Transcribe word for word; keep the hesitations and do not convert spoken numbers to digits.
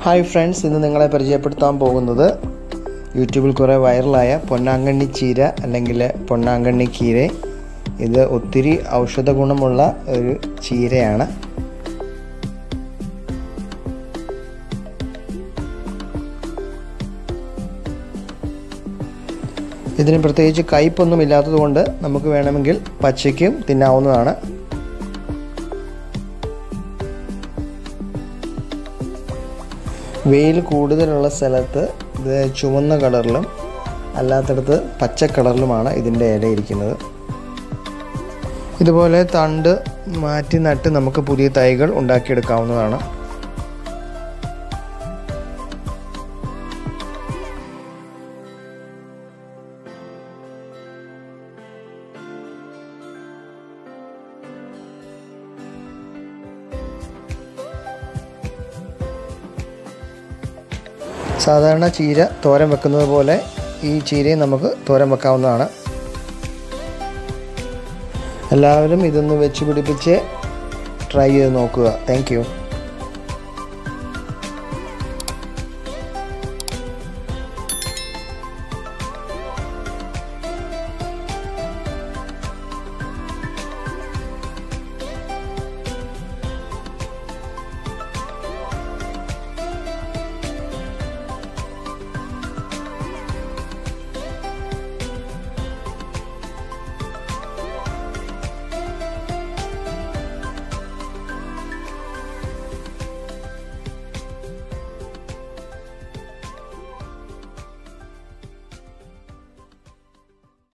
Hi friends, ഇന്ന് നിങ്ങളെ പരിചയപ്പെടുത്താൻ പോകുന്നത് യൂട്യൂബിൽ കുറേ വൈറലായ പൊന്നാങ്കണ്ണി ചീര അല്ലെങ്കിൽ പൊന്നാങ്കണ്ണി കീര. ഇത് ഒത്തിരി ഔഷധ ഗുണമുള്ള ഒരു ചീരയാണ്. ഇതിന് പ്രത്യേകിച്ച് കയ്പൊന്നും ഇല്ലാത്തതുകൊണ്ട് നമുക്ക് വേണമെങ്കിൽ പച്ചയ്ക്കും തിന്നാവുന്നതാണ്. വെയിൽ കൂടുതലുള്ള സ്ഥലത്ത് ഇത് ചുവന്ന കളറിലും അല്ലാത്തടത്ത് പച്ച കളറിലുമാണ് ഇതിൻ്റെ ഇല ഇരിക്കുന്നത്. ഇതുപോലെ തണ്ട് മാറ്റി നട്ട് നമുക്ക് പുതിയ തൈകൾ ഉണ്ടാക്കിയെടുക്കാവുന്നതാണ്. സാധാരണ ചീര തോരൻ വെക്കുന്നത് പോലെ ഈ ചീരയും നമുക്ക് തോരൻ വെക്കാവുന്നതാണ്. എല്ലാവരും ഇതൊന്ന് വെച്ച് പിടിപ്പിച്ച് ട്രൈ ചെയ്ത് നോക്കുക. Thank U.